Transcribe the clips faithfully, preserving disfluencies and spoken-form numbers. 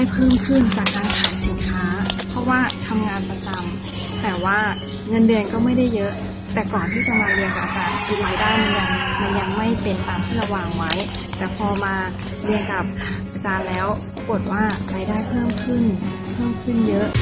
เพิ่มขึ้นจากการขายสินค้าเพราะว่าทำงานประจำแต่ว่าเงินเดือนก็ไม่ได้เยอะแต่ก่อนที่จะมาเรียนกับอาจารย์คือรายได้มันยังมันยังไม่เป็นตามที่เราวางไว้แต่พอมาเรียนกับอาจารย์แล้วปรากฏว่ารายได้เพิ่มขึ้นเพิ่มขึ้นเยอะ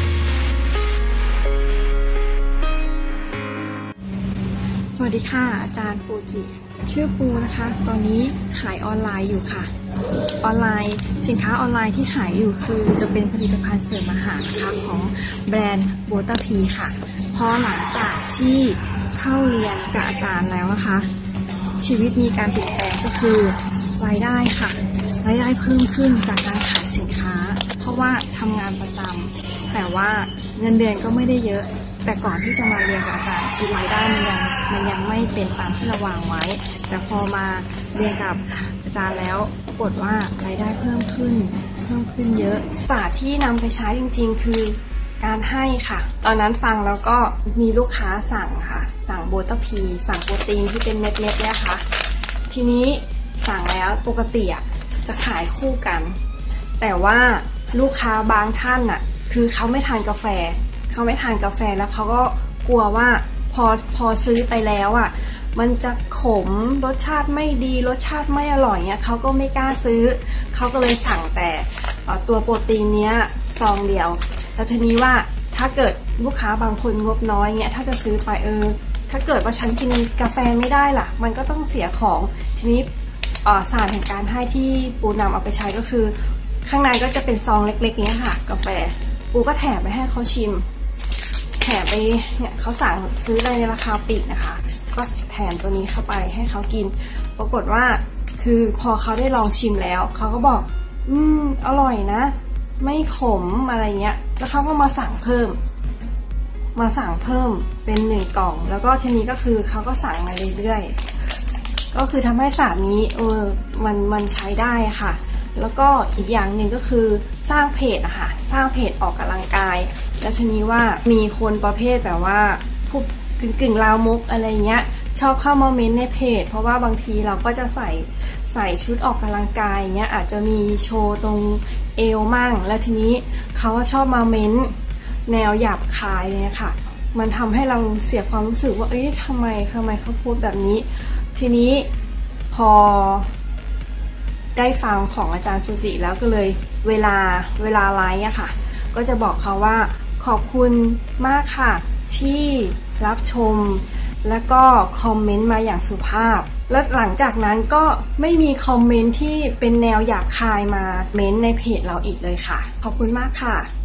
สวัสดีค่ะอาจารย์ฟูจิชื่อปูนะคะตอนนี้ขายออนไลน์อยู่ค่ะออนไลน์สินค้าออนไลน์ที่ขายอยู่คือจะเป็นผลิตภัณฑ์เสริมอาหารนะคะของแบรนด์โบตาพีค่ะพอหลังจากที่เข้าเรียนกับอาจารย์แล้วนะคะชีวิตมีการเปลี่ยนแปลงก็คือรายได้ค่ะรายได้เพิ่มขึ้นจากการขายสินค้าเพราะว่าทำงานประจำแต่ว่าเงินเดือนก็ไม่ได้เยอะแต่ก่อนที่จะมาเรียนกับอาจารย์คือรายได้มันยังมันยังไม่เป็นตามที่เราวางไว้แต่พอมาเรียนกับอาจารย์แล้วปรากฏว่ารายได้เพิ่มขึ้นเพิ่มขึ้นเยอะศาสตร์ที่นำไปใช้จริงๆคือการให้ค่ะตอนนั้นฟังแล้วก็มีลูกค้าสั่งค่ะสั่งโบตาพีสั่งโปรตีนที่เป็นเม็ดๆเนี่ยค่ะทีนี้สั่งแล้วปกติอ่ะจะขายคู่กันแต่ว่าลูกค้าบางท่านอ่ะคือเขาไม่ทานกาแฟเขาไม่ทานกาแฟแล้วเขาก็กลัวว่าพอพอซื้อไปแล้วอ่ะมันจะขมรสชาติไม่ดีรสชาติไม่อร่อยเนี่ยเขาก็ไม่กล้าซื้อเขาก็เลยสั่งแต่ตัวโปรตีนเนี้ยซองเดียวแล้วทีนี้ว่าถ้าเกิดลูกค้าบางคนงบน้อยเนี่ยถ้าจะซื้อไปเออถ้าเกิดว่าฉันกินกาแฟไม่ได้ล่ะมันก็ต้องเสียของทีนี้ศาสตร์แห่งการให้ที่ปูนำเอาไปใช้ก็คือข้างในก็จะเป็นซองเล็กๆเนี้ยค่ะกาแฟปูก็แถมไปให้เขาชิมแถมไปเนี่ยเขาสั่งซื้อในราคาปลีกนะคะก็แถมตัวนี้เข้าไปให้เขากินปรากฏว่าคือพอเขาได้ลองชิมแล้วเขาก็บอกอืมอร่อยนะไม่ขมอะไรเงี้ยแล้วเขาก็มาสั่งเพิ่มมาสั่งเพิ่มเป็นหนึ่งกล่องแล้วก็ทีนี้ก็คือเขาก็สั่งมาเรื่อยๆก็คือทำให้ศาสตร์นี้เออมันมันใช้ได้ค่ะแล้วก็อีกอย่างหนึ่งก็คือสร้างเพจอะค่ะสร้างเพจออกกำลังกายแล้วทีนี้ว่ามีคนประเภทแบบว่าพวกกึ่งกึ่งลามกอะไรเงี้ยชอบเข้ามาเม้นในเพจเพราะว่าบางทีเราก็จะใส่ใส่ชุดออกกำลังกายเงี้ยอาจจะมีโชว์ตรงเอวมั่งแล้วทีนี้เขาก็ชอบมาเม้นแนวหยาบคายเนี่ยค่ะมันทำให้เราเสียความรู้สึกว่าเอ๊ะทำไมทำไมเขาพูดแบบนี้ทีนี้พอได้ฟังของอาจารย์ฟูจิแล้วก็เลยเวลาเวลาไลฟ์อะค่ะก็จะบอกเขาว่าขอบคุณมากค่ะที่รับชมแล้วก็คอมเมนต์มาอย่างสุภาพและหลังจากนั้นก็ไม่มีคอมเมนต์ที่เป็นแนวหยาบคายมาเม้นในเพจเราอีกเลยค่ะขอบคุณมากค่ะ